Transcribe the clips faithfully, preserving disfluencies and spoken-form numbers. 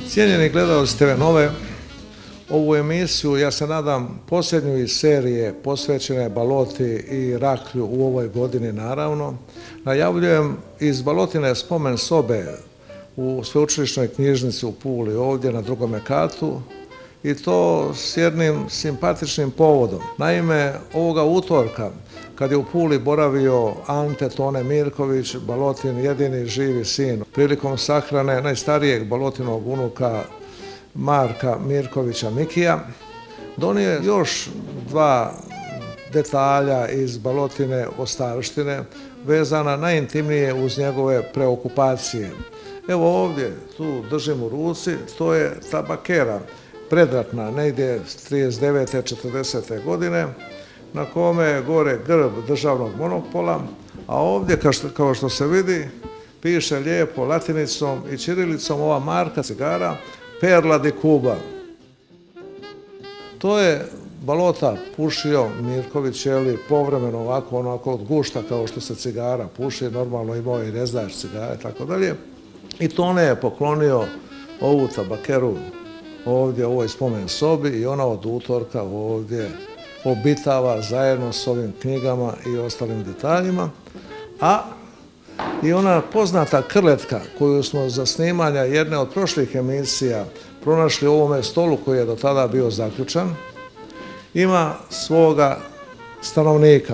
Cijenjeni gledalci te ve Nove, ovu emisiju, ja se nadam, posljednju iz serije posvećene Baloti i Raklju u ovoj godini, naravno, najavljujem iz Balotine spomen sobe u Sveučilišnoj knjižnici u Puli, ovdje na drugome katu, i to s jednim simpatičnim povodom. Naime, ovoga utorka, kad je u Puli boravio Ante Tone Mirković, Balotin jedini živi sin, prilikom sahrane najstarijeg Balotinog unuka Marka Mirkovića Mikija, donio je još dva detalja iz Balotine ostavštine, vezana najintimnije uz njegove preokupacije. Evo ovdje, tu držim u ruci, to je tabakera predratna, negdje s trideset devete četrdesete godine, na kome je gore grb državnog monopola, a ovdje, kao što se vidi, piše lijepo latinicom i ćirilicom ova marka cigara Perla di Cuba. To je Balota pušio Mirković, jeli, povremeno ovako, onako od gušta, kao što se cigara puši, normalno imao i rezdač cigare, tako dalje. I Tone je poklonio ovu tabakeru ovdje u ovoj spomen sobi i ona od utorka ovdje obitava zajedno s ovim knjigama i ostalim detaljima. A i ona poznata krletka koju smo za snimanja jedne od prošlih emisija pronašli u ovome stolu koji je do tada bio zaključan, ima svoga stanovnika.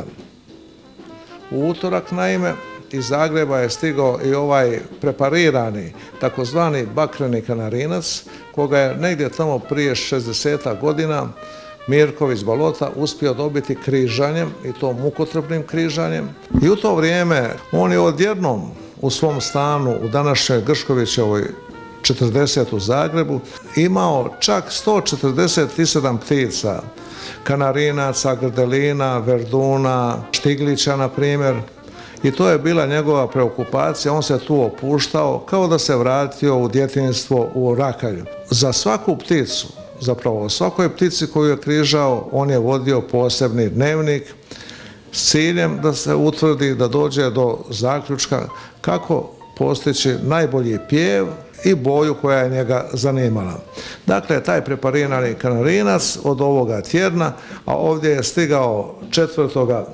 U utorak, naime, iz Zagreba je stigao i ovaj preparirani, takozvani bakreni kanarinac, koga je negdje tamo prije šezdesetak godina Mirković Balota uspio dobiti križanjem, i to mukotrpnim križanjem. I u to vrijeme on je odjednom u svom stanu u današnjoj Grškovićevoj četrdeset u Zagrebu imao čak sto četrdeset sedam ptica, kanarinaca, grdelina, verduna, štiglića, na primjer. I to je bila njegova preokupacija, on se tu opuštao kao da se vratio u djetinjstvo u Rakalju. Za svaku pticu, zapravo o svakoj ptici koju je križao, on je vodio posebni dnevnik s ciljem da se utvrdi, da dođe do zaključka kako postići najbolji pjev i boju koja je njega zanimala. Dakle, taj preparirani kanarinac od ovoga tjedna, a ovdje je stigao četvrtoga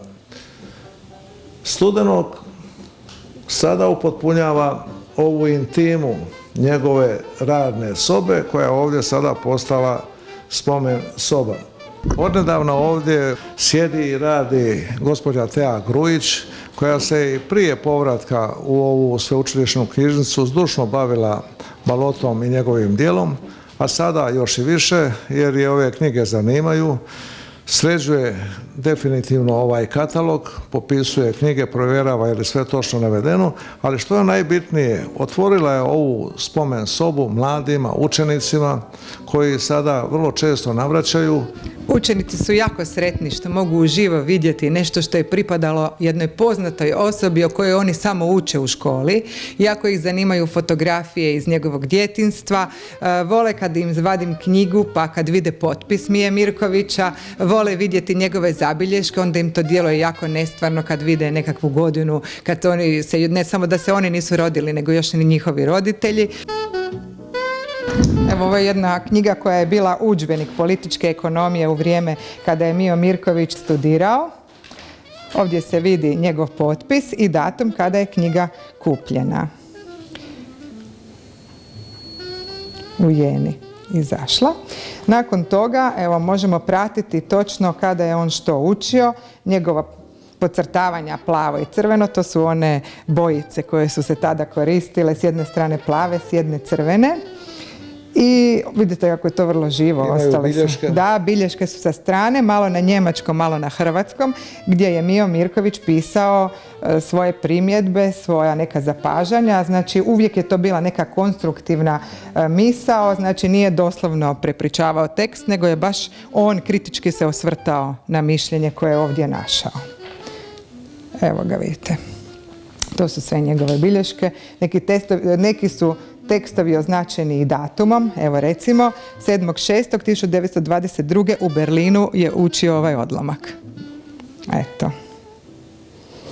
studenog, sada upotpunjava ovu intimu njegove radne sobe, koja je ovdje sada postala spomen soba. Odnedavno ovdje sjedi i radi gospođa Tea Grujić, koja se i prije povratka u ovu sveučilišnu knjižnicu zdušno bavila Balotom i njegovim djelom, a sada još i više, jer je ove knjige zanimaju. Sređuje definitivno ovaj katalog, popisuje knjige, provjerava je li sve točno navedeno, ali što je najbitnije, otvorila je ovu spomen sobu mladima, učenicima, koji sada vrlo često navraćaju. Učenici su jako sretni što mogu uživo vidjeti nešto što je pripadalo jednoj poznatoj osobi o kojoj oni samo uče u školi. Jako ih zanimaju fotografije iz njegovog djetinjstva, vole kad im vadim knjigu pa kad vide potpis Mije Mirkovića, vole vidjeti njegove zabilješke, onda im to djeluje jako nestvarno kad vide nekakvu godinu, kad oni se, ne samo da se oni nisu rodili, nego još ni njihovi roditelji. Evo, ovo je jedna knjiga koja je bila udžbenik političke ekonomije u vrijeme kada je Mijo Mirković studirao. Ovdje se vidi njegov potpis i datum kada je knjiga kupljena. U jeni izašla. Nakon toga, evo, možemo pratiti točno kada je on što učio. Njegova podcrtavanja plavo i crveno, to su one bojice koje su se tada koristile, s jedne strane plave, s jedne crvene. I vidite kako je to vrlo živo. Imaju bilješke. Da, bilješke su sa strane, malo na njemačkom, malo na hrvatskom, gdje je Mijo Mirković pisao e, svoje primjedbe, svoja neka zapažanja. Znači, uvijek je to bila neka konstruktivna e, misao, znači nije doslovno prepričavao tekst, nego je baš on kritički se osvrtao na mišljenje koje je ovdje našao. Evo ga, vidite. To su sve njegove bilješke. Neki, testovi, neki su tekstovi označeni i datumom. Evo, recimo, sedmog šestog tisuće devetsto dvadeset druge u Berlinu je učio ovaj odlomak. Eto.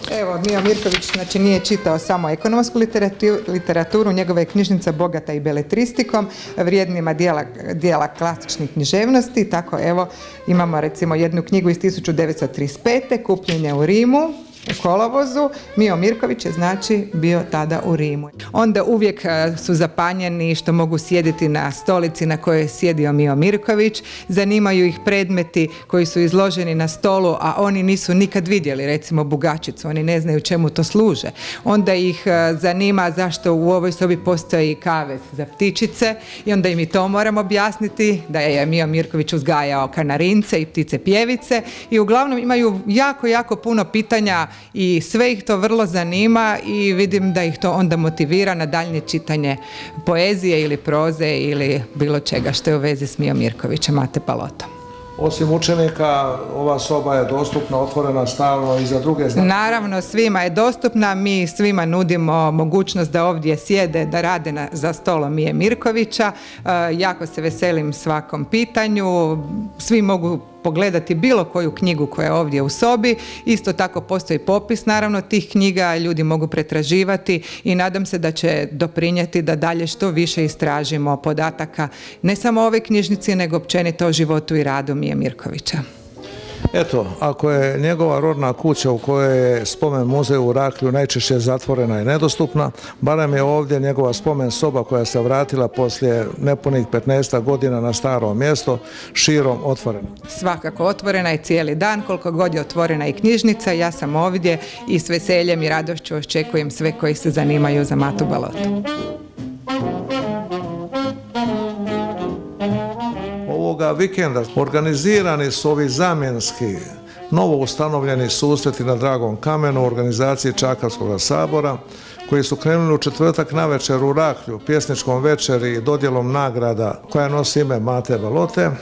Evo, Mijo Mirković znači, nije čitao samo ekonomsku literaturu, njegova je knjižnica bogata i beletristikom, vrijednima dijela, dijela klasičnih književnosti, tako evo imamo recimo jednu knjigu iz tisuću devetsto trideset pete. Kupljenje u Rimu, u kolovozu. Mijo Mirković je znači bio tada u Rimu. Onda uvijek su zapanjeni što mogu sjediti na stolici na kojoj je sjedio Mijo Mirković. Zanimaju ih predmeti koji su izloženi na stolu, a oni nisu nikad vidjeli, recimo bugačicu, oni ne znaju čemu to služe. Onda ih zanima zašto u ovoj sobi postoji kavez za ptičice i onda im i to moram objasniti, da je Mijo Mirković uzgajao kanarince i ptice pjevice i uglavnom imaju jako, jako puno pitanja i sve ih to vrlo zanima i vidim da ih to onda motivira na daljnje čitanje poezije ili proze ili bilo čega što je u vezi s Mijom Mirkovićem, Mate Palotom. Osim učenika, ova soba je dostupna, otvorena stalno i za druge znake? Naravno, svima je dostupna. Mi svima nudimo mogućnost da ovdje sjede, da rade na, za stolom Mije Mirkovića. E, jako se veselim svakom pitanju. Svi mogu pogledati bilo koju knjigu koja je ovdje u sobi. Isto tako postoji popis naravno tih knjiga, ljudi mogu pretraživati i nadam se da će doprinijeti da dalje što više istražimo podataka ne samo o ovoj knjižnici nego općenito o životu i radu Mije Mirkovića. Eto, ako je njegova rodna kuća u kojoj je spomen muzej u Raklju najčešće zatvorena i nedostupna, barem je ovdje njegova spomen soba koja se vratila poslije nepunih petnaest godina na staro mjesto širom otvorena. Svakako otvorena je cijeli dan, koliko god je otvorena i knjižnica, ja sam ovdje i s veseljem i radošću očekujem sve koji se zanimaju za Matu Balotu. Ovoga vikenda organizirani su ovi zamjenski novo ustanovljeni susreti na Dragom kamenu u organizaciji Čakavskog sabora koji su krenuli u četvrtak navečer u Raklju pjesničkom večeri i dodjelom nagrada koja nosi ime Mate Balote.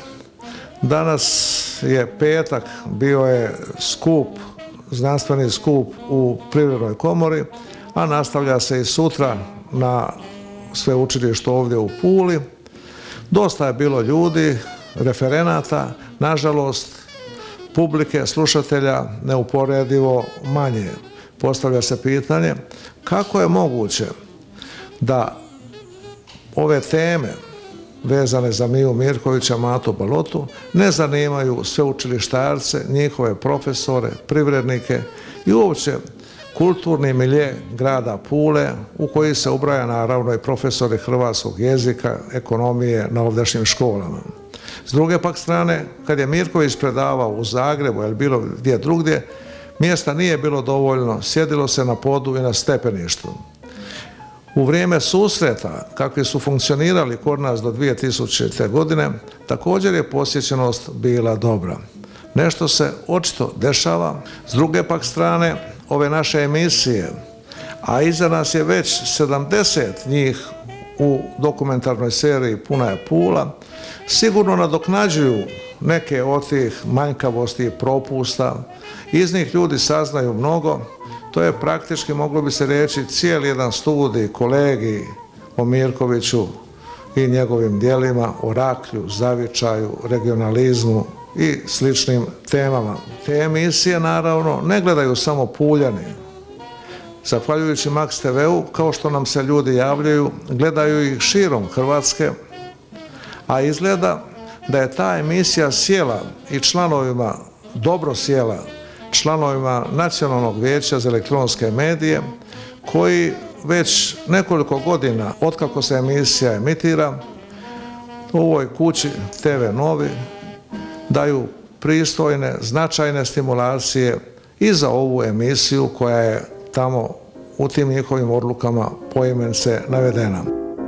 Danas je petak, bio je skup, znanstveni skup u Privrednoj komori, a nastavlja se i sutra na sveučilištu ovdje u Puli. Dosta je bilo ljudi, referenata, nažalost, publike, slušatelja neuporedivo manje. Postavlja se pitanje kako je moguće da ove teme vezane za Miju Mirkovića, Matu Balotu ne zanimaju sveučilištarce, njihove profesore, privrednike i uopće kulturni milje grada Pule u koji se ubraja naravno i profesori hrvatskog jezika, ekonomije na ovdašnjim školama. S druge pak strane, kad je Mirković predavao u Zagrebu ili bilo gdje drugdje, mjesta nije bilo dovoljno, sjedilo se na podu i na stepeništu. U vrijeme susreta, kakvi su funkcionirali kod nas do dvije tisućite. godine, također je posjećenost bila dobra. Nešto se očito dešava. S druge pak strane, ove naše emisije, a iza nas je već sedamdeset njih u dokumentarnoj seriji Puna je Pula, sigurno nadoknađuju neke od tih manjkavosti i propusta. Iz njih ljudi saznaju mnogo. To je praktički, moglo bi se reći, cijeli jedan studij, kolegij o Mirkoviću i njegovim djelima, o Raklju, zavičaju, regionalizmu i sličnim temama. Te emisije, naravno, ne gledaju samo Puljani. Zahvaljujući Max te ve u, kao što nam se ljudi javljaju, gledaju ih širom Hrvatske, a izgleda da je ta emisija sjela i članovima, dobro sjela, članovima Nacionalnog vijeća za elektronske medije, koji već nekoliko godina, otkako se emisija emitira, u ovoj kući te ve Novi daju pristojne, značajne stimulacije i za ovu emisiju koja je tamo u tim njihovim odlukama poimence navedena.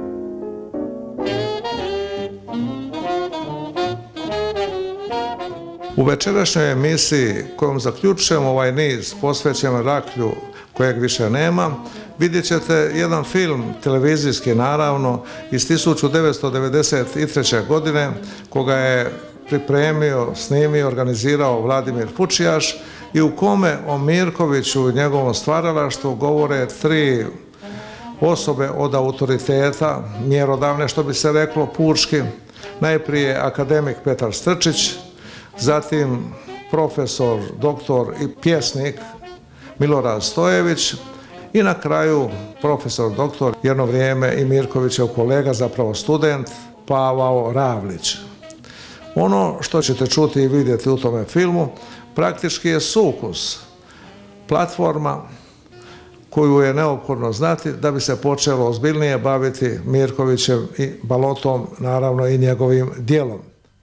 U večerašnjoj emisiji kojom zaključujemo ovaj niz posvećen Raklju kojeg više nema, vidjet ćete jedan film, televizijski naravno, iz tisuću devetsto devedeset treće. godine, koga je pripremio, snimio, organizirao Vladimir Fučijaš i u kome o Mirkoviću i njegovom stvaralaštvu govore tri osobe od autoriteta, mjerodavne što bi se reklo pučki. Najprije akademik Petar Strčić, zatim profesor, doktor i pjesnik Milorad Stojević i na kraju profesor doktor, jedno vrijeme i Mirkovićev kolega, zapravo student, Pavao Ravlić. Ono što ćete čuti i vidjeti u tome filmu praktički je sukus, platforma koju je neophodno znati da bi se počelo ozbiljnije baviti Mirkovićem i balotom, naravno i njegovim djelom.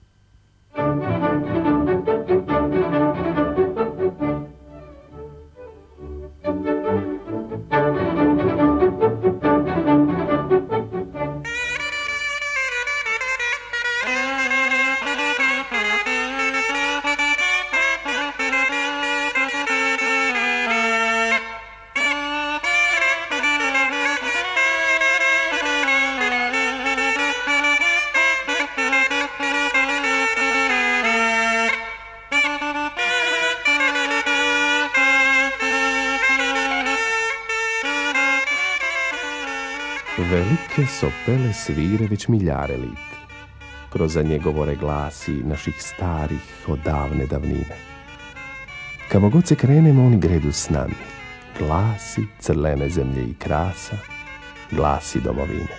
Velike sopele svire već miljare lit, kroz za njegovore glasi naših starih od davne davnine. Kamo god se krenemo, oni gredu s nami, glasi crlene zemlje i krasa, glasi domovine.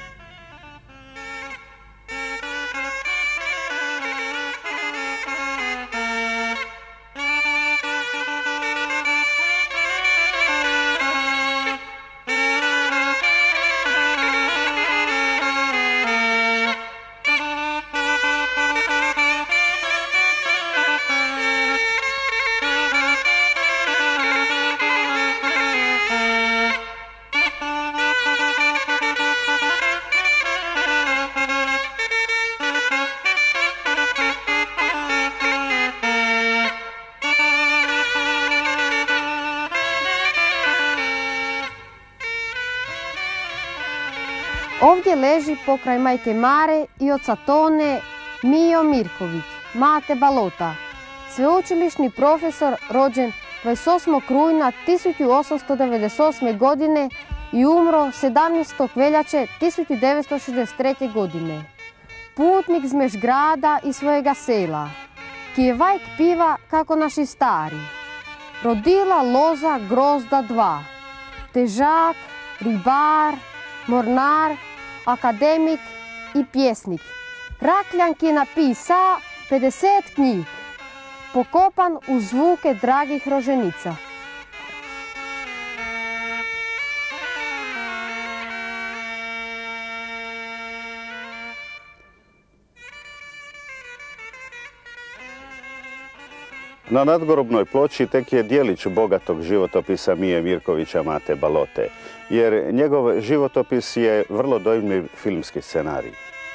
Ovdje leži pokraj majke Mare i oca Tone Mijo Mirković, Mate Balota, sveučilišni profesor rođen dvadeset osmog rujna tisuću osamsto devedeset osme. godine i umro sedamnaestog veljače tisuću devetsto šezdeset treće. godine. Putnik zmež grada i svojega sela, ki je vajk piva kako naši stari. Rodila loza grozda dva, težak, ribar, mornar, akademik i pjesnik. Rakljan ki je napisa pedeset knjig, pokopan u zvuke dragih roženica. Na nadgrobnoj ploči tek je dijelić bogatog životopisa Mije Mirkovića Mate Balote, jer njegov životopis je vrlo dojmljiv filmski scenarij.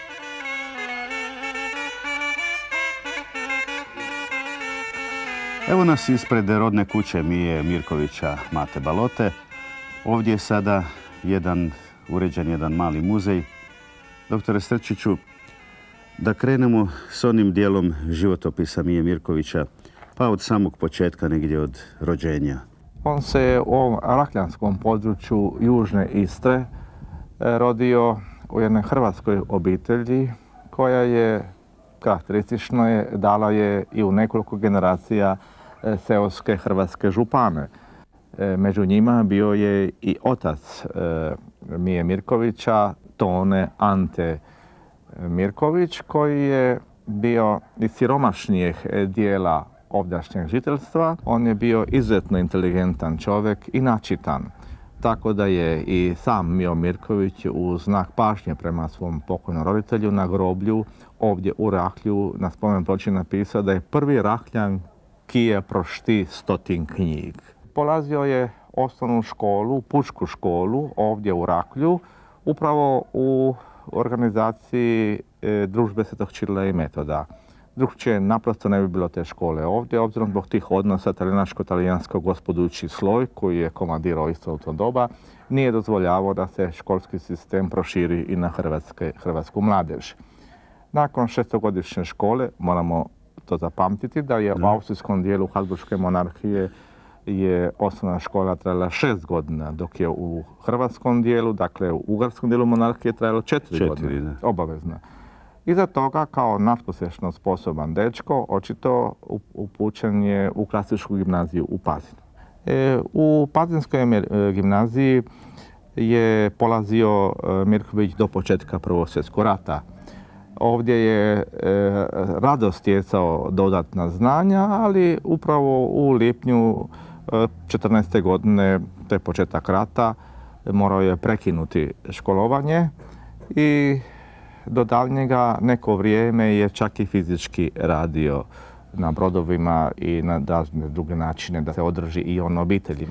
Evo nas ispred rodne kuće Mije Mirkovića Mate Balote. Ovdje je sada jedan uređen jedan mali muzej. Doktore Strčiću, da krenemo s onim dijelom životopisa Mije Mirkovića, pa od samog početka, negdje od rođenja. On se je u ovom rakljanskom području južne Istre rodio u jednoj hrvatskoj obitelji koja je, karakteristično je, dala je i u nekoliko generacija seoske hrvatske župane. Među njima bio je i otac Mije Mirkovića, Tone Ante Mirković, koji je bio iz siromašnijeg dijela ovdašnjeg žiteljstva. On je bio izuzetno inteligentan čovjek i načitan. Tako da je i sam Mijo Mirković u znak pažnje prema svom pokojnom roditelju na groblju ovdje u Raklju na spomen ploči napisao da je prvi Rakljan ki je prošti stotin knjig. Polazio je osnovnu školu, pučku školu ovdje u Raklju, upravo u organizaciji e, družbe Svetog Čirila i Metoda. Drugčije naprosto ne bi bilo te škole ovdje, obzirom zbog tih odnosa talijansko-talijansko-gospodujući sloj, koji je komandirao isto u to doba, nije dozvoljavao da se školski sistem proširi i na hrvatske, hrvatsku mladež. Nakon šestogodišnje škole, moramo to zapamtiti, da je u austrijskom dijelu Habsburške monarhije je osnovna škola trajala šest godina, dok je u hrvatskom dijelu, dakle u ugarskom dijelu monarhije trajalo četiri, četiri godine, da. Obavezno. Iza toga, kao nadprosječno sposoban dečko, očito upućen je u klasičku gimnaziju u Pazinu. U Pazinskoj gimnaziji je polazio Mirković do početka Prvog svjetskog rata. Ovdje je rado stjecao dodatna znanja, ali upravo u lipnju četrnaeste godine, to je početak rata, morao je prekinuti školovanje i do daljnjega neko vrijeme je čak i fizički radio na brodovima i na razne druge načine da se održi i on obitelji.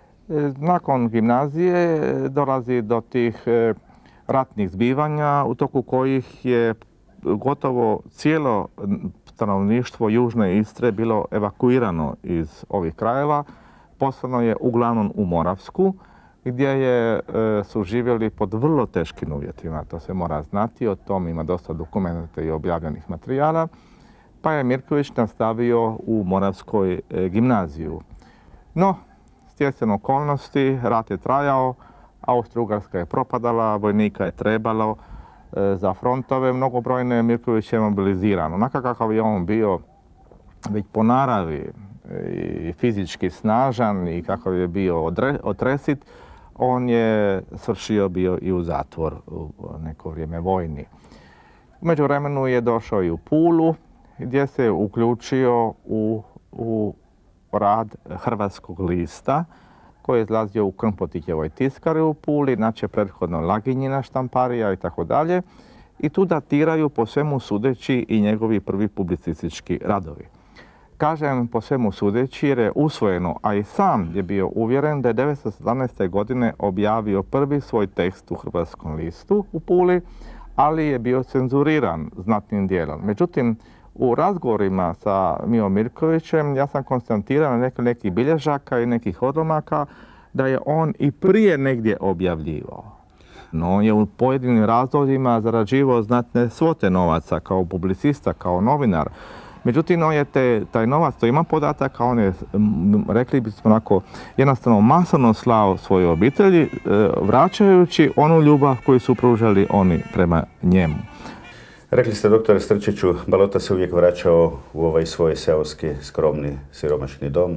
Nakon gimnazije dolazi do tih ratnih zbivanja u toku kojih je gotovo cijelo stanovništvo Južne Istre bilo evakuirano iz ovih krajeva. Poslano je uglavnom u Moravsku, gdje je, su živjeli pod vrlo teškim uvjetima. To se mora znati, o tom ima dosta dokumenta i objavljenih materijala. Pa je Mirković nastavio u Moravskoj gimnaziju. No, stjecajem okolnosti, rat je trajao, Austro-Ugarska je propadala, vojnika je trebalo za frontove mnogobrojne, Mirković je mobiliziran. Onako kakav je on bio već po naravi i fizički snažan i kakav je bio otresit, on je svršio bio i u zatvor u neko vrijeme vojni. U međuvremenu je došao i u Pulu, gdje se uključio u, u rad Hrvatskog lista, koji je izlazio u Krmpotićevoj tiskari u Puli, znači prethodno Laginjina štamparija i tako dalje. I tu datiraju po svemu sudeći i njegovi prvi publicistički radovi. Kažem po svemu sudeći jer je usvojeno, a i sam je bio uvjeren da je devetsto sedamnaeste. godine objavio prvi svoj tekst u Hrvatskom listu u Puli, ali je bio cenzuriran znatnim dijelom. Međutim, u razgovorima sa Mijom Mirkovićem ja sam konstatirao neki, nekih bilježaka i nekih odlomaka da je on i prije negdje objavljivao. No, on je u pojedinim razdobljima zarađivao znatne svote novaca kao publicista, kao novinar. Međutim, on je te, taj novac, to ima podataka, on je, rekli bismo onako, jednostavno masovno slao svoje obitelji, vraćajući onu ljubav koju su pružali oni prema njemu. Rekli ste, doktore Strčiću, Balota se uvijek vraćao u ovaj svoj seoski, skromni, siromašni dom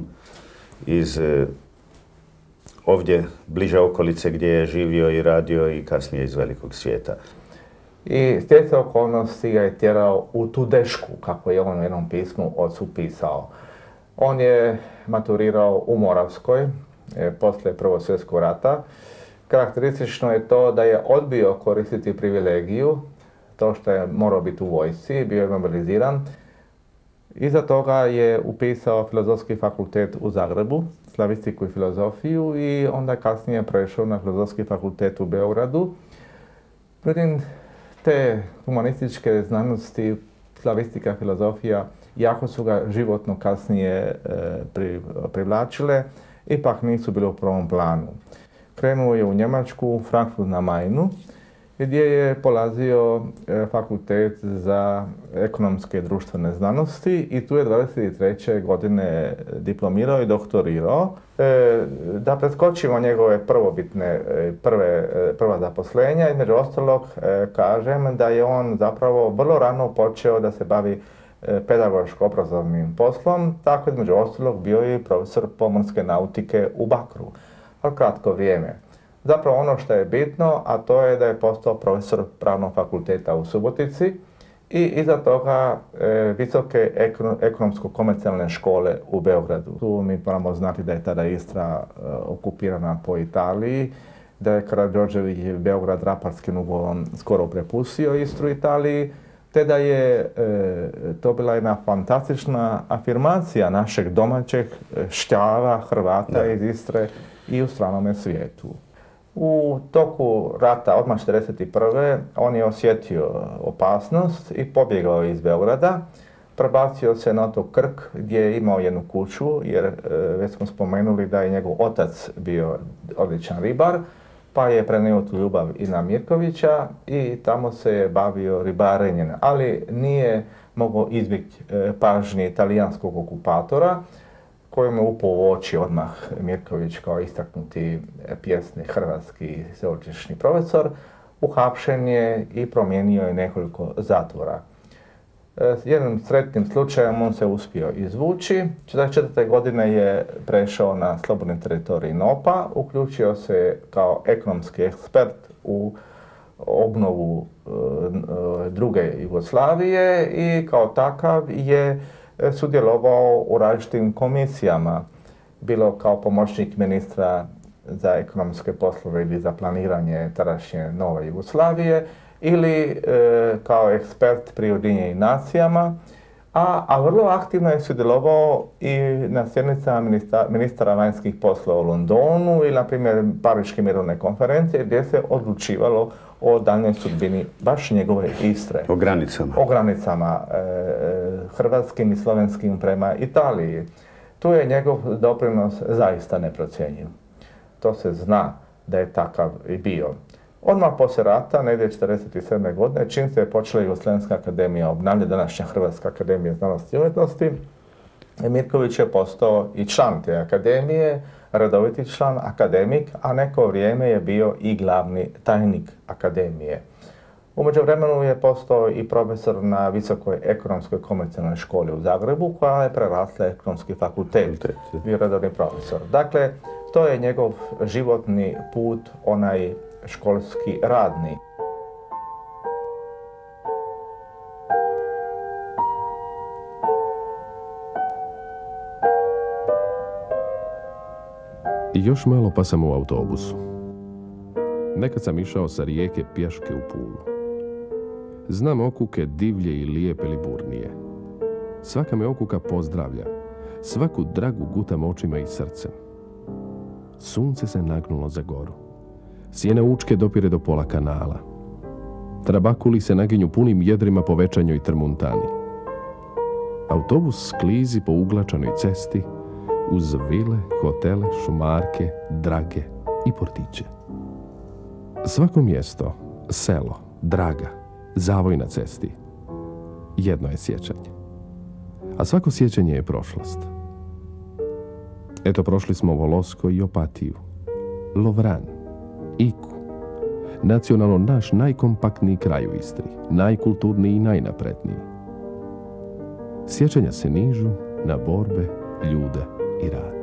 iz eh, ovdje bliže okolice gdje je živio i radio i kasnije iz velikog svijeta. I stjecajem okolnosti ga je tjerao u tu dešku, kako je on u jednom pismu ocu pisao. On je maturirao u Moravskoj, eh, poslije Prvog svjetskog rata. Karakteristično je to da je odbio koristiti privilegiju, to što je morao biti u vojsci, bio je mobiliziran. Iza toga je upisao Filozofski fakultet u Zagrebu, slavistiku i filozofiju, i onda kasnije prešao na Filozofski fakultet u Beogradu. Međutim, te humanističke znanosti, slavistika, filozofija, jako su ga životno kasnije e, pri, privlačile, ipak nisu bile u prvom planu. Krenuo je u Njemačku, Frankfurt na Majnu, gdje je polazio fakultet za ekonomske i društvene znanosti i tu je dvadeset treće godine diplomirao i doktorirao. Da preskočimo njegove prvobitne prve, prva zaposlenja, između ostalog kažem da je on zapravo vrlo rano počeo da se bavi pedagoško-obrazovnim poslom, tako između ostalog bio je profesor pomorske nautike u Bakru, ali kratko vrijeme. Zapravo ono što je bitno, a to je da je postao profesor Pravnog fakulteta u Subotici i iza toga e, Visoke ekonomsko-komercijalne škole u Beogradu. Tu mi moramo znati da je tada Istra e, okupirana po Italiji, da je Karađorđević Beograd Raparskim ugovorom skoro prepustio Istru Italiji, te da je e, to bila jedna fantastična afirmacija našeg domaćeg šćava Hrvata iz Istre i u stranome svijetu. U toku rata, odmah četrdeset prve. on je osjetio opasnost i pobjegao iz Beograda. Prebacio se na otok Krk gdje je imao jednu kuću, jer e, već smo spomenuli da je njegov otac bio odličan ribar, pa je prenio tu ljubav i na Mirkovića i tamo se je bavio ribarenjem, ali nije mogao izbjeći e, pažnje talijanskog okupatora, kojom je upao u oči odmah Mirković kao istaknuti pjesni hrvatski sveučilišni profesor, uhapšen je i promijenio je nekoliko zatvora. S jednim sretnim slučajem on se uspio izvući. četrdeset četvrte godine je prešao na slobodni teritorij N O P-a, uključio se kao ekonomski ekspert u obnovu e, druge Jugoslavije i kao takav je sudjelovao u različitim komisijama, bilo kao pomoćnik ministra za ekonomske poslove ili za planiranje tadašnje nove Jugoslavije, ili e, kao ekspert pri Ujedinjenim nacijama, a, a vrlo aktivno je sudjelovao i na sjednicama ministra, ministara vanjskih poslova u Londonu ili, na primjer, Pariške mirovne konferencije, gdje se odlučivalo o daljnjoj sudbini baš njegove Istre. O granicama. O granicama e, hrvatskim i slovenskim prema Italiji. Tu je njegov doprinos zaista neprocjenjiv. To se zna da je takav i bio. Odmah poslije rata, negdje četrdeset sedme godine, čim se je počela Jugoslavenska akademija obnavljati, današnja Hrvatska akademija znanosti i umjetnosti, Mirković je postao i član te akademije, redoviti član, akademik, a neko vrijeme je bio i glavni tajnik akademije. U međuvremenu je postao i profesor na Visokoj ekonomskoj komercijalnoj školi u Zagrebu, koja je prerasla ekonomski fakultet, bio redovni profesor. Dakle, to je njegov životni put, onaj školski radni. Još malo pa sam u autobusu. Nekad sam išao sa Rijeke pješke u Pulu. Znam okuke divlje i lijepe Liburnije. Svaka me okuka pozdravlja. Svaku dragu gutam očima i srcem. Sunce se nagnulo za goru. Sjena Učke dopire do pola kanala. Trabakuli se naginju punim jedrima po Večanjoj i Trmuntani. Autobus sklizi po uglačanoj cesti uz vile, hotele, šumarke, drage i portiće. Svako mjesto, selo, draga, zavoj na cesti, jedno je sjećanje. A svako sjećanje je prošlost. Eto, prošli smo Volosko i Opatiju, Lovran, Iku, nacionalno naš najkompaktniji kraj u Istri, najkulturniji i najnapredniji. Sjećanja se nižu na borbe, ljude i rad.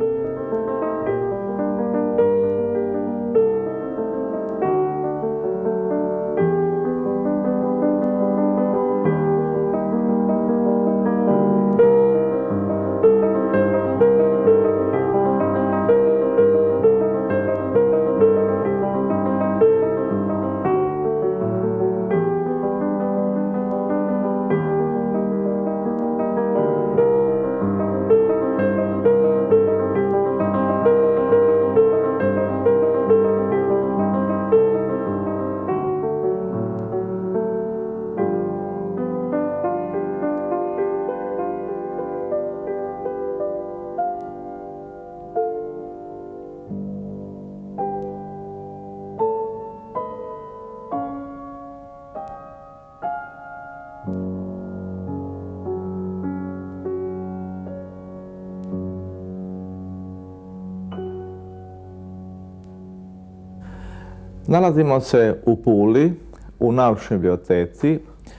Nalazimo se u Puli, u Naučnoj biblioteci,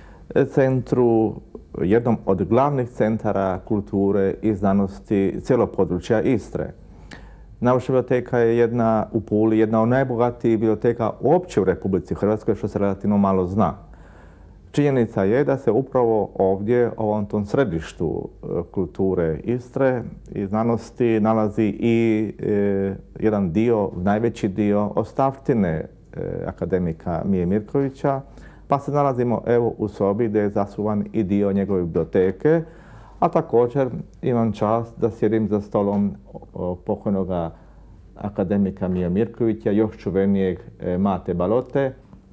centru, jednom od glavnih centara kulture i znanosti cijelog područja Istre. Naučna biblioteka je jedna u Puli, jedna od najbogatijih biblioteka uopće u Republici Hrvatskoj, što se relativno malo zna. Činjenica je da se upravo ovdje, u ovom tom središtu kulture Istre i znanosti, nalazi i e, jedan dio, najveći dio ostavštine e, akademika Mije Mirkovića, pa se nalazimo evo u sobi gdje je zasuvan i dio njegove biblioteke, a također imam čast da sjedim za stolom pokojnog akademika Mije Mirkovića, još čuvenijeg e, Mate Balote.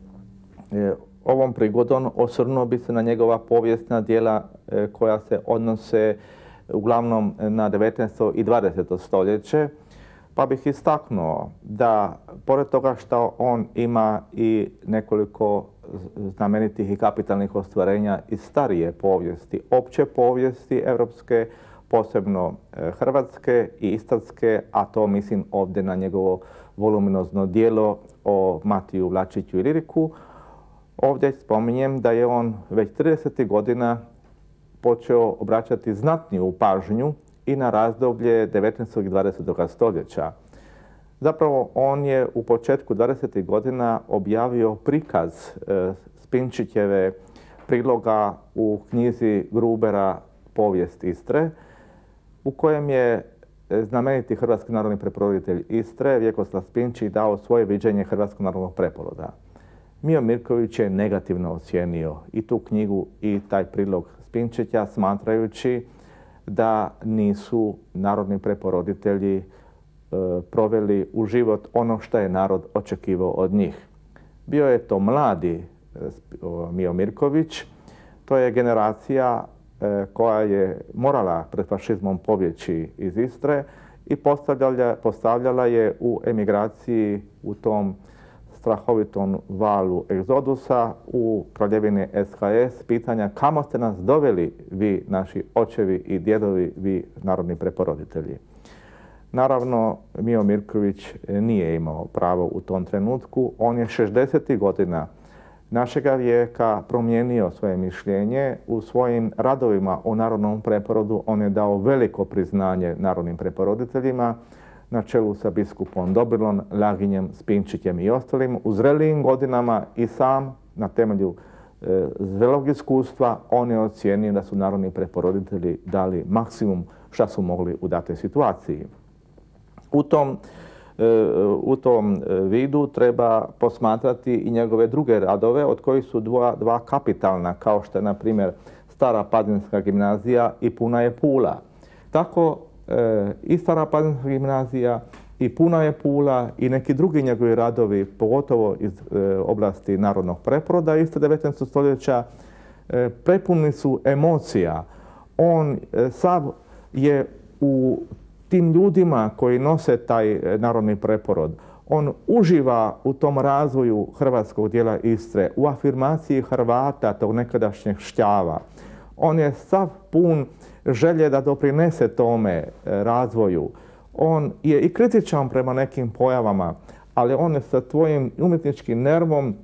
E, Ovom prigodom osvrnuo bi se na njegova povijesna djela e, koja se odnose uglavnom na devetnaesto i dvadeseto stoljeće, pa bih istaknuo da pored toga što on ima i nekoliko znamenitih i kapitalnih ostvarenja iz starije povijesti, opće povijesti europske, posebno e, hrvatske i istarske, a to mislim ovdje na njegovo voluminozno djelo o Matiju Vlačiću i Liriku. Ovdje spominjem da je on već tridesetih godina počeo obraćati znatniju pažnju i na razdoblje devetnaestog i dvadesetog stoljeća. Zapravo, on je u početku dvadesetih godina objavio prikaz e, Spinčićeve priloga u knjizi Grubera Povijest Istre, u kojem je znameniti hrvatski narodni preporoditelj Istre, Vjekoslav Spinčić, dao svoje viđenje hrvatskog narodnog preporoda. Mio Mirković je negativno ocijenio i tu knjigu i taj prilog Spinčića, smatrajući da nisu narodni preporoditelji e, proveli u život ono što je narod očekivao od njih. Bio je to mladi e, Mio Mirković, to je generacija e, koja je morala pred fašizmom pobjeći iz Istre i postavljala, postavljala je u emigraciji u tom strahovitom valu egzodusa u kraljevini S H S pitanja kamo ste nas doveli vi, naši očevi i djedovi, vi narodni preporoditelji. Naravno, Mio Mirković nije imao pravo u tom trenutku. On je šezdesetih godina našega vijeka promijenio svoje mišljenje. U svojim radovima o narodnom preporodu on je dao veliko priznanje narodnim preporoditeljima na čelu sa biskupom Dobrilom, Laginjem, Spinčićem i ostalim. U zrelijim godinama i sam na temelju e, zrelog iskustva on je ocijenio da su narodni preporoditelji dali maksimum šta su mogli u datoj situaciji. U tom, e, u tom vidu treba posmatrati i njegove druge radove, od kojih su dva, dva kapitalna, kao što je, na primjer, Stara Pazinska gimnazija i Puna je Pula. Tako e, i Stara Pazinska gimnazija i Puna je Pula i neki drugi njegovi radovi, pogotovo iz e, oblasti narodnog preporoda isto devetnaestog stoljeća, e, prepuni su emocija. On e, sav je u tim ljudima koji nose taj narodni preporod. On uživa u tom razvoju hrvatskog dijela Istre, u afirmaciji Hrvata, tog nekadašnjeg Šćava. On je sav pun želje da doprinese tome razvoju. On je i kritičan prema nekim pojavama, ali on je sa tvojim umjetničkim nervom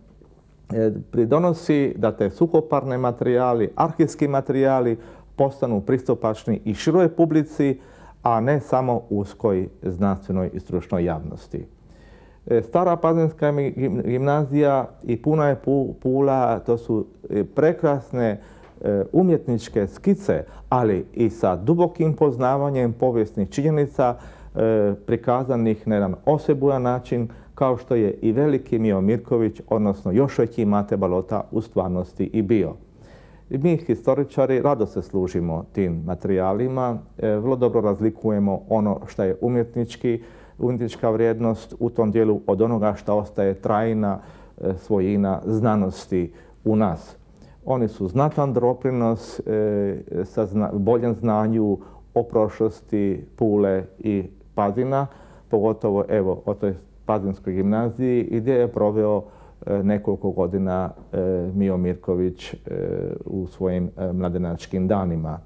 pridonosi da te suhoparne materijali, arhivski materijali postanu pristupačni i široj publici, a ne samo uskoj znanstvenoj i stručnoj javnosti. Stara Pazinska gimnazija i Puna je Pula, to su prekrasne umjetničke skice, ali i sa dubokim poznavanjem povijesnih činjenica prikazanih na jedan osebujan način, kao što je i veliki Mio Mirković, odnosno još veći Mate Balota u stvarnosti i bio. Mi historičari rado se služimo tim materijalima, vrlo dobro razlikujemo ono što je umjetnički, umjetnička vrijednost u tom dijelu od onoga što ostaje trajna svojina znanosti u nas. Oni su znatan doprinos sa boljem znanju o prošlosti Pule i Pazina, pogotovo evo o toj Pazinskoj gimnaziji gdje je proveo nekoliko godina Mio Mirković u svojim mladenačkim danima.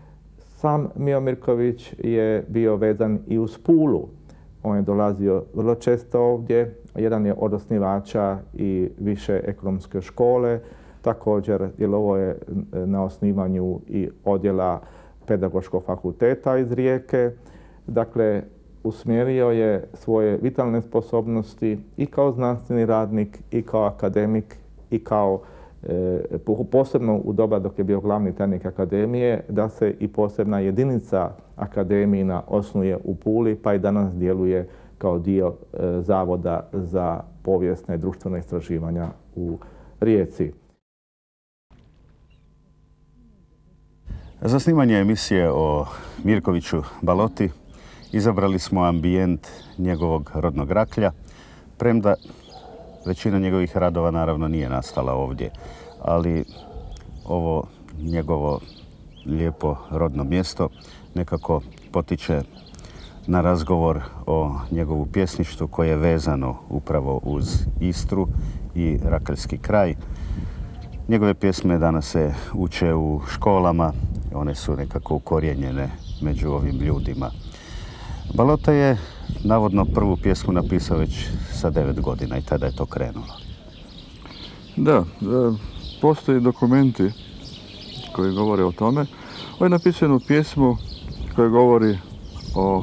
Sam Mio Mirković je bio vezan i uz Pulu. On je dolazio vrlo često ovdje. Jedan je od osnivača i više ekonomske škole. Također djelovao je na osnivanju i odjela Pedagoškog fakulteta iz Rijeke. Dakle, usmjerio je svoje vitalne sposobnosti i kao znanstveni radnik, i kao akademik, i kao e, posebno u doba dok je bio glavni tajnik akademije, da se i posebna jedinica akademijina osnuje u Puli, pa i danas djeluje kao dio e, Zavoda za povijesne i društvene istraživanja u Rijeci. Za snimanje emisije o Mirkoviću Baloti izabrali smo ambijent njegovog rodnog Raklja, premda većina njegovih radova naravno nije nastala ovdje, ali ovo njegovo lijepo rodno mjesto nekako potiče na razgovor o njegovu pjesništvu koje je vezano upravo uz Istru i Rakeljski kraj. Njegove pjesme danas se uče u školama, one su nekako ukorijenjene među ovim ljudima. Balota je navodno prvu pjesmu napisao već sa devet godina i tada je to krenulo. Da, postoje dokumenti koji govore o tome. On je napisao jednu pjesmu koja govori o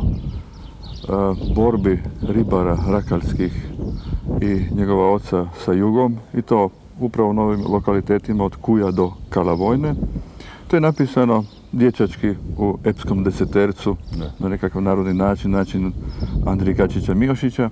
a, borbi ribara rakalskih i njegova oca sa jugom, i to upravo u novim lokalitetima od Kuja do Kalavojne. To je napisano dječački u epskom desetercu, ne. na nekakav narodni način, način Andrije Kačića Miošića,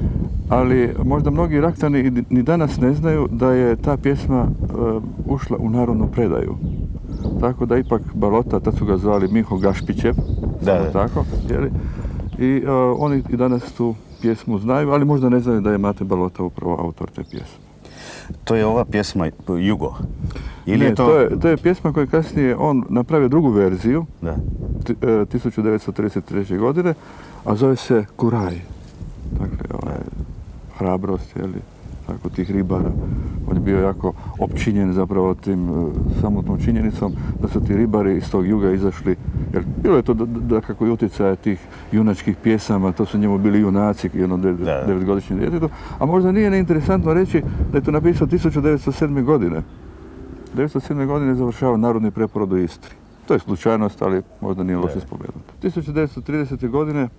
ali možda mnogi Raktani ni danas ne znaju da je ta pjesma uh, ušla u narodnu predaju. Tako da ipak Balota, tad su ga zvali Miho Gašpićev, da, da. Tako, jeli? I uh, oni i danas tu pjesmu znaju, ali možda ne znaju da je Mate Balota upravo autor te pjesme. To je ova pjesma Jugo? Ili ne, je to... To, je, to je pjesma koju kasnije on napravio drugu verziju, da. tisuću devetsto trideset treće. godine, a zove se Kuraj. Dakle, ovaj, hrabrost, jeli, tako, tih ribara. On je bio jako opčinjen zapravo tim uh, samotnom činjenicom da su ti ribari iz tog juga izašli. Jer bilo je to da, da kako i utjecaje tih junačkih pjesama, to su njemu bili junaci, jedno devetgodišnje djetetu. A možda nije neinteresantno reći da je to napisao tisuću devetsto sedme. godine. devetsto sedme. godine je završavao narodni preporod u Istri. To je slučajnost, ali možda nije loše spomenuto. tisuću devetsto tridesete. godine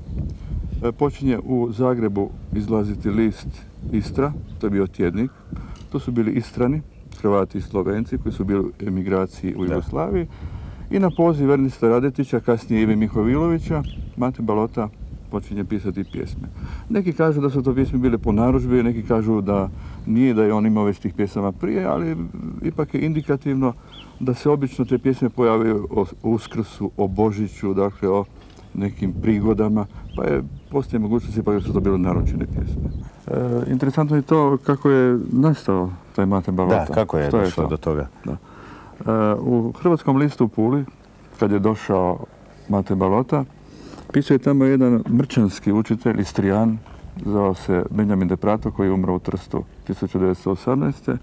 počinje u Zagrebu izlaziti list Istra, to je bio tjednik. To su bili Istrani, Hrvati i Slovenci koji su bili u emigraciji u Jugoslaviji. I na poziv Ernesta Radetića, kasnije Ive Mihovilovića, Mate Balota počinje pisati pjesme. Neki kažu da su to pjesme bile po narudžbi, neki kažu da nije, da je on imao već tih pjesama prije, ali ipak je indikativno da se obično te pjesme pojavaju o Uskrsu, o Božiću, dakle o nekim prigodama, pa je postoje mogućnosti ipak da su to bile naručene pjesme. E, interesantno je to kako je nastao taj Mate Balota. Da, kako je Što došlo je do toga. Da. E, u Hrvatskom listu u Puli, kad je došao Mate Balota, pisao je tamo jedan mrčanski učitelj, Istrijan, zvao se Benjamin de Prato, koji je umro u Trstu tisuću devetsto osamnaeste.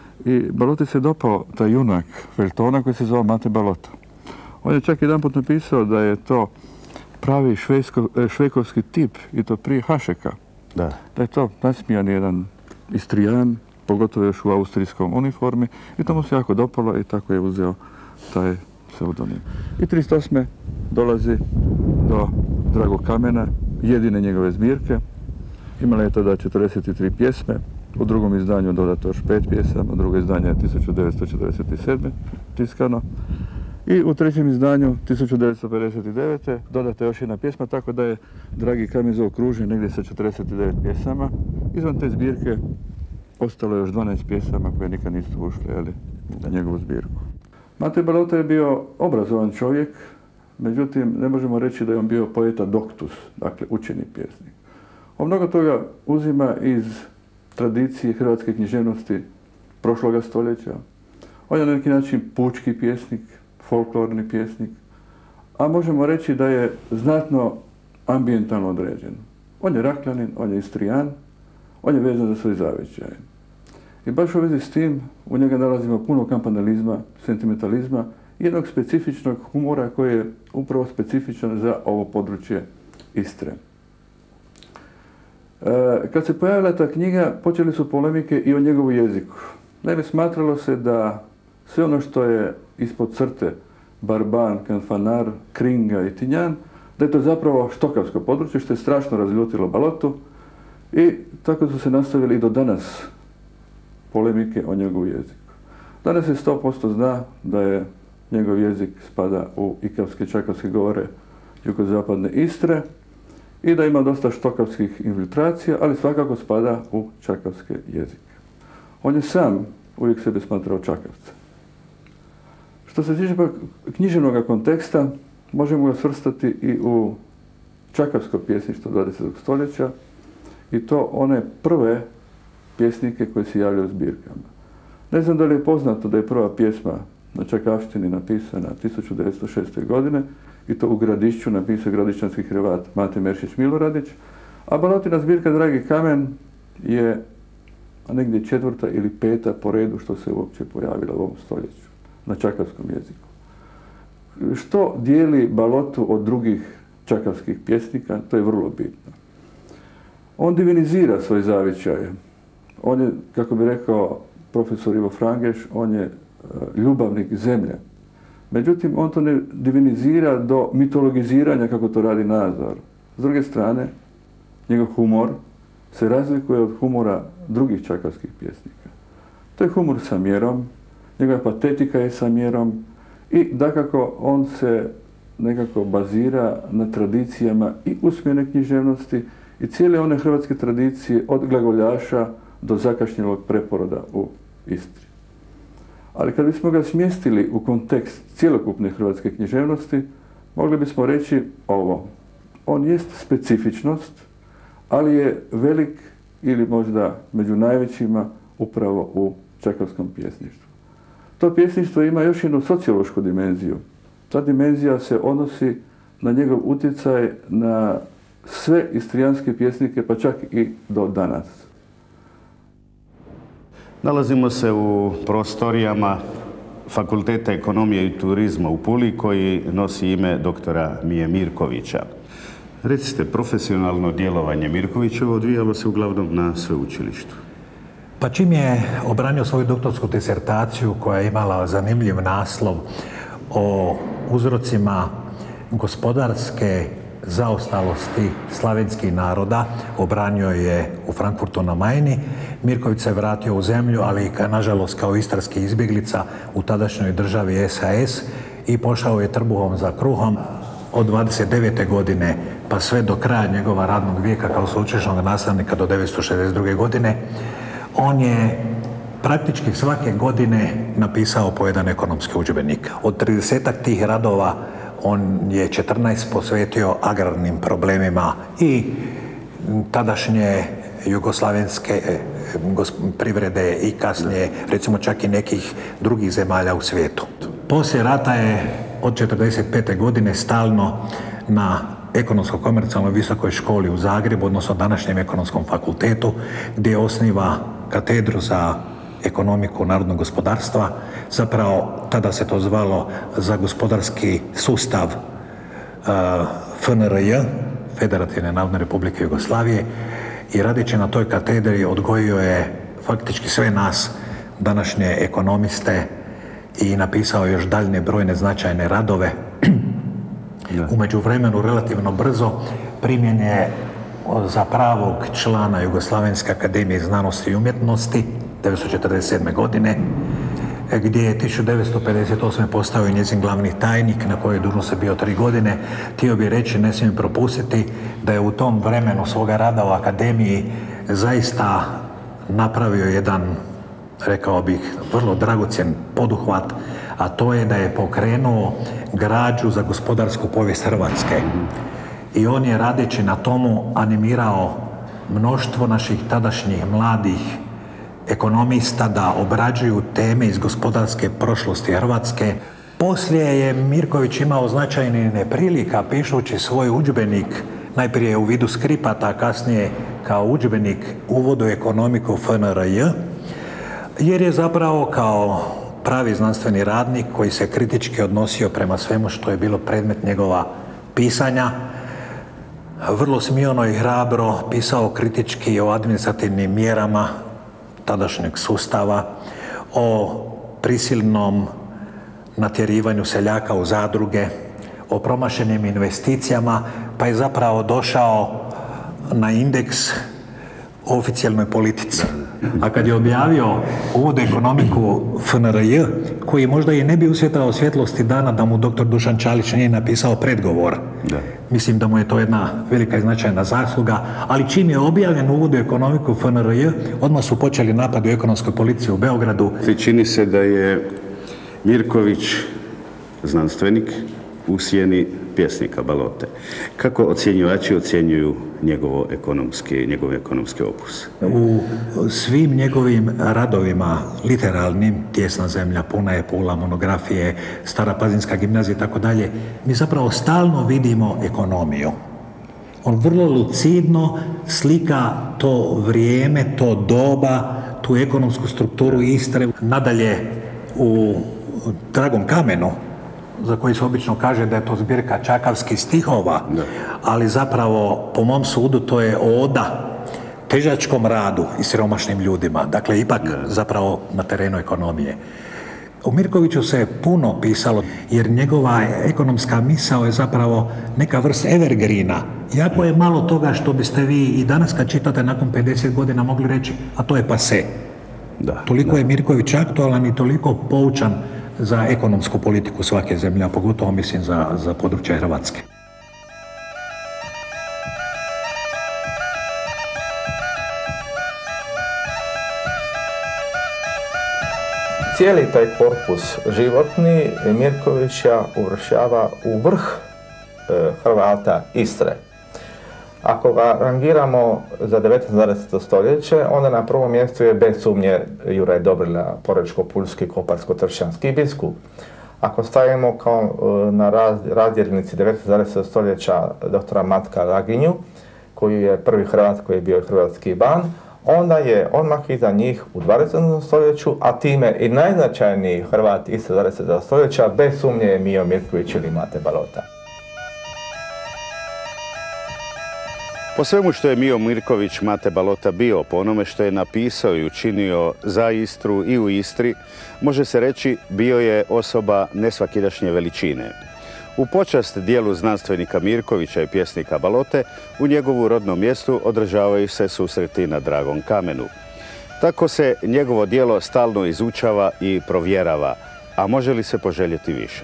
I Baloti se dopao taj junak feljtona koji se zvao Mate Balota. On je čak jedan put napisao da je to pravi švejsko, švekovski tip, i to prije Hašeka. Da. Da je to nasmijan jedan Istrijan, pogotovo još u austrijskom uniformi, i to mu se jako dopalo i tako je uzeo taj pseudonim. I trideset osme. dolazi do Dragog kamena, jedine njegove zbirke. Imala je tada četrdeset tri pjesme, u drugom izdanju dodato još pet pjesama, drugo izdanje je tisuću devetsto četrdeset sedme. tiskano. I u trećem izdanju tisuću devetsto pedeset devete. dodata još jedna pjesma, tako da je Dragi kamen zaokružen negdje sa četrdeset devet pjesama. Izvan te zbirke ostalo je još dvanaest pjesama koje nikad nisu ušle, jeli, u njegovu zbirku. Mate Balota je bio obrazovan čovjek, međutim ne možemo reći da je on bio poeta doctus, dakle učeni pjesnik. On mnogo toga uzima iz tradicije hrvatske književnosti prošloga stoljeća. On je na neki način pučki pjesnik, folklorni pjesnik, a možemo reći da je znatno ambijentalno određen. On je Rakljanin, on je Istrijan, on je vezan za svoj zavičaj. I baš u vezi s tim u njega nalazimo puno kampanalizma, sentimentalizma i jednog specifičnog humora koji je upravo specifičan za ovo područje Istre. E, kad se pojavila ta knjiga, počeli su polemike i o njegovu jeziku. Naime, smatralo se da sve ono što je ispod crte, Barban, Kanfanar, Kringa i Tinjan, da je to zapravo štokavsko područje, što je strašno razljutilo Balotu, i tako su se nastavili i do danas polemike o njegovu jeziku. Danas se sto posto zna da je njegov jezik spada u ikavske čakavske govore jugozapadne Istre i da ima dosta štokavskih infiltracija, ali svakako spada u čakavske jezike. On je sam uvijek sebe smatrao čakavcem. Što se tiče književnog konteksta, možemo ga svrstati i u čakavsko pjesništvo dvadesetog stoljeća, i to one prve pjesnike koje se javljaju u zbirkama. Ne znam da li je poznato da je prva pjesma na čakavštini napisana tisuću devetsto šeste. godine, i to u Gradišću napisao gradišćanski Hrvat Mate Meršić Miloradić, a Balotina zbirka Dragi kamen je negdje četvrta ili peta po redu što se uopće pojavila u ovom stoljeću na čakavskom jeziku. Što dijeli Balotu od drugih čakavskih pjesnika, to je vrlo bitno. On divinizira svoj zavičaj. On je, kako bi rekao profesor Ivo Frangeš, on je uh, ljubavnik zemlje. Međutim, on to ne divinizira do mitologiziranja kako to radi Nazor. S druge strane, njegov humor se razlikuje od humora drugih čakavskih pjesnika. To je humor sa mjerom, njegova patetika je sa mjerom i dakako on se nekako bazira na tradicijama i usmene književnosti i cijele one hrvatske tradicije od glagoljaša do zakašnjelog preporoda u Istri. Ali kad bismo ga smjestili u kontekst cjelokupne hrvatske književnosti, mogli bismo reći ovo. On jest specifičnost, ali je velik ili možda među najvećima upravo u čakavskom pjesništvu. To pjesništvo ima još jednu sociološku dimenziju. Ta dimenzija se odnosi na njegov utjecaj na sve istrijanske pjesnike, pa čak i do danas. Nalazimo se u prostorijama Fakulteta ekonomije i turizma u Puli koji nosi ime doktora Mije Mirkovića. Recite, profesionalno djelovanje Mirkovićevo odvijalo se uglavnom na sveučilištu. Pa čim je obranio svoju doktorsku disertaciju koja je imala zanimljiv naslov o uzrocima gospodarske zaostalosti slavenskih naroda, obranio je u Frankfurtu na Majni. Mirković se vratio u zemlju, ali nažalost kao istarski izbjeglica u tadašnjoj državi S H S i pošao je trbuhom za kruhom. Od dvadeset devete godine pa sve do kraja njegova radnog vijeka kao sveučilišnog nastavnika do devetsto šezdeset druge godine on je praktički svake godine napisao po jedan ekonomski udžbenik. Od tridesetak tih radova on je četrnaest posvetio agrarnim problemima i tadašnje jugoslavenske privrede i kasnije recimo čak i nekih drugih zemalja u svijetu. Poslije rata je od četrdeset pete godine stalno na ekonomsko-komercijalnoj visokoj školi u Zagrebu, odnosno današnjem ekonomskom fakultetu, gdje osniva katedru za ekonomiku narodnog gospodarstva. Zapravo, tada se to zvalo za gospodarski sustav uh, F N R J, Federativne narodne republike Jugoslavije, i radeći na toj katedri odgojio je faktički sve nas, današnje ekonomiste, i napisao još daljne brojne značajne radove. U međuvremenu relativno brzo primjen je za pravog člana Jugoslavenske akademije znanosti i umjetnosti devetsto četrdeset sedme. godine, gdje je tisuću devetsto pedeset osme. postao i njezin glavni tajnik, na kojoj dužnosti bio tri godine. Htio bi reći, ne smijem propustiti, da je u tom vremenu svoga rada u akademiji zaista napravio jedan, rekao bih, vrlo dragocjen poduhvat, a to je da je pokrenuo građu za gospodarsku povijest Hrvatske. I on je, radeći na tomu, animirao mnoštvo naših tadašnjih mladih ekonomista da obrađuju teme iz gospodarske prošlosti Hrvatske. Poslije je Mirković imao značajne neprilika pišući svoj udžbenik, najprije u vidu skripata, a kasnije kao udžbenik Uvod u ekonomiku F N R J, jer je zapravo kao pravi znanstveni radnik koji se kritički odnosio prema svemu što je bilo predmet njegova pisanja, vrlo smiono i hrabro pisao kritički o administrativnim mjerama tadašnjeg sustava, o prisilnom natjerivanju seljaka u zadruge, o promašenim investicijama, pa je zapravo došao na indeks o oficijalnoj politici. A kad je objavio Uvod u ekonomiku F N R J, koji možda i ne bi usvjetao svjetlosti dana da mu doktor Dušan Čalić nije napisao predgovor. Da. Mislim da mu je to jedna velika i značajna zasluga, ali čim je objavljen Uvod u ekonomiku F N R J, odmah su počeli napadi u ekonomskoj policiji u Beogradu. Čini se da je Mirković znanstvenik u sjeni pjesnika Balote. Kako ocjenjivači ocjenjuju njegovo ekonomski, njegov ekonomski opus? U svim njegovim radovima literalnim, Tijesna zemlja, Puna je Pula, monografije, Stara Pazinska gimnazija i tako dalje, mi zapravo stalno vidimo ekonomiju. On vrlo lucidno slika to vrijeme, to doba, tu ekonomsku strukturu Istre. Nadalje, u Dragom kamenu, za koji se obično kaže da je to zbirka čakavskih stihova, ne. ali zapravo, po mom sudu, to je oda težačkom radu i siromašnim ljudima. Dakle, ipak ne. zapravo na terenu ekonomije. O Mirkoviću se puno pisalo, jer njegova ekonomska misao je zapravo neka vrsta evergreena. Jako je malo toga što biste vi i danas kad čitate nakon pedeset godina mogli reći, a to je pase. Da, toliko da. je Mirković aktualan i toliko poučan za ekonomsku politiku svake zemlje, a pogotovo mislim za, za područje Hrvatske. Cijeli taj korpus životni Mirkovića uvršava u vrh e, Hrvata Istre. Ako ga rangiramo za devetnaesto dvadeseto stoljeće, onda na prvom mjestu je bez sumnje Juraj Dobrila, porečko-pulski, koparsko-tršćanski biskup. Ako stavimo kao na raz, razdjelnici devetnaesto dvadesetog stoljeća doktora Matka Laginju, koji je prvi Hrvat koji je bio hrvatski ban, onda je odmah iza njih u dvadesetom stoljeću, a time i najznačajniji Hrvat isto dvadesetog stoljeća, bez sumnje je Mijo Mirković ili Mate Balota. Po svemu što je Mijo Mirković Mate Balota bio, po onome što je napisao i učinio za Istru i u Istri, može se reći bio je osoba nesvakidašnje veličine. U počast dijelu znanstvenika Mirkovića i pjesnika Balote, u njegovu rodnom mjestu održavaju se susreti na Dragom kamenu. Tako se njegovo djelo stalno izučava i provjerava, a može li se poželjeti više?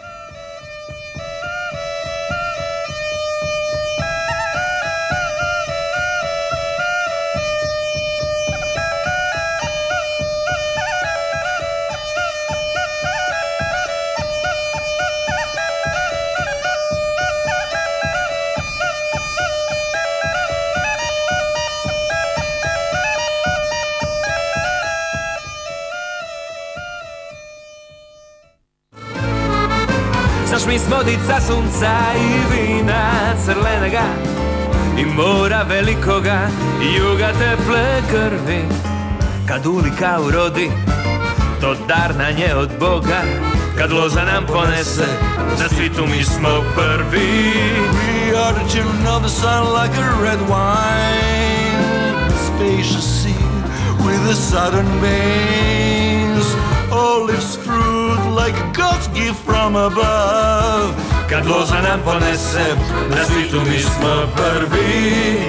Mi smodica sunca i vina crlenega i mora velikoga i juga teple krvi. Kad ulika urodi, to dar na nje od Boga. Kad loza nam ponese, na svitu mi smo prvi. We are the children of the sun like a red wine, spacious sea with the southern veins, olives fruit like God's gift from above. Kad loza nam ponese, na svitu mi smo prvi.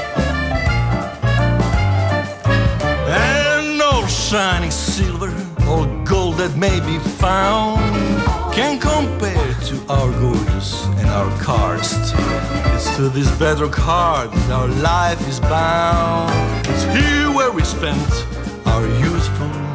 And all shining silver, all gold that may be found, can compare to our gorgeous and our karst. It's to this bedrock heart that our life is bound. It's here where we spent our youthful